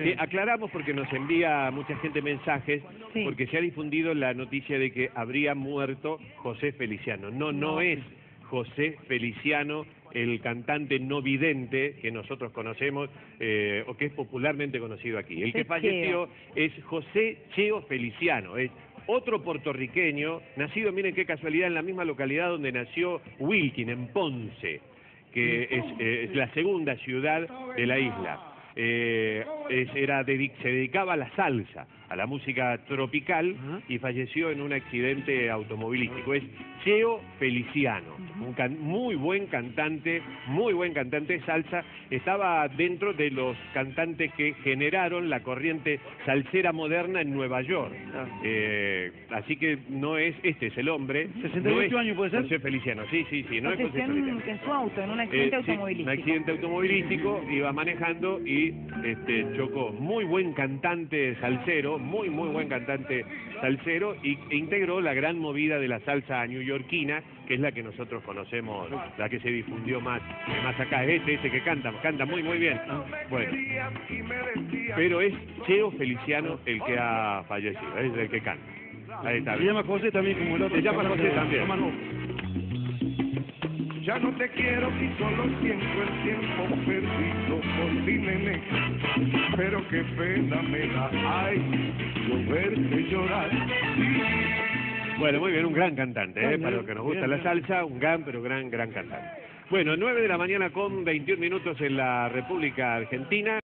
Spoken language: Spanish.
Aclaramos porque nos envía mucha gente mensajes, Sí. porque se ha difundido la noticia de que habría muerto José Feliciano. No es José Feliciano, el cantante no vidente que nosotros conocemos, o que es popularmente conocido aquí. El que falleció es José Cheo Feliciano, es otro puertorriqueño, nacido, miren qué casualidad, en la misma localidad donde nació Wilkin, en Ponce, que es la segunda ciudad de la isla. Se dedicaba a la salsa, a la música tropical, y falleció en un accidente automovilístico. Es Cheo Feliciano, muy buen cantante de salsa. Estaba dentro de los cantantes que generaron la corriente salsera moderna en Nueva York. Así que no es, este es el hombre. 68 años puede ser. José Feliciano, sí, no es José Feliciano. En su auto, en un accidente Sí, automovilístico. un accidente automovilístico, iba manejando y chocó. Muy buen cantante salsero, muy buen cantante salsero, e integró la gran movida de la salsa neoyorquina, que es la que nosotros conocemos, la que se difundió más acá. Es este que canta muy bien. Bueno, pero es Cheo Feliciano el que ha fallecido, es el que canta. Ahí está. Se llama José también, como el otro. Se llama José también. Ya no te quiero y solo siento el tiempo perdido por ti, nene. Pero qué pena me da, ay, yo verte llorar. Bueno, muy bien, un gran cantante, para los que nos gusta la salsa, un gran cantante. Bueno, 9 de la mañana con 21 minutos en la República Argentina.